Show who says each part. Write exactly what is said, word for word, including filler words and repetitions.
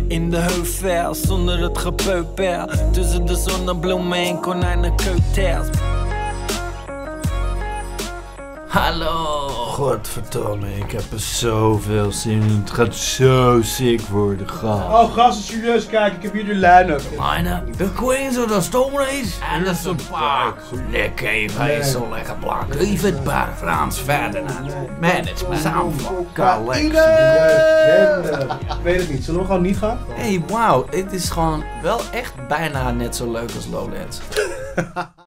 Speaker 1: In de heuvel, zonder het gepeupel. Tussen de zonnebloemen en konijnenkeutels. Hallo.
Speaker 2: Godverdomme, ik heb er zoveel zin in. Het gaat zo sick worden, gast.
Speaker 3: Oh, gasten, serieus kijken, ik heb hier de line-up.
Speaker 1: Line-up? De Queens of the Stone Age? Anderson Paak. Lekker even, hij is zo lekker blank. David Bar, Frans Ferdinand. Management. Soundflow.
Speaker 3: Collectie. Ik weet het niet, zullen we gewoon niet gaan?
Speaker 1: Hey, wauw, het is gewoon wel echt bijna net zo leuk als Lowlands.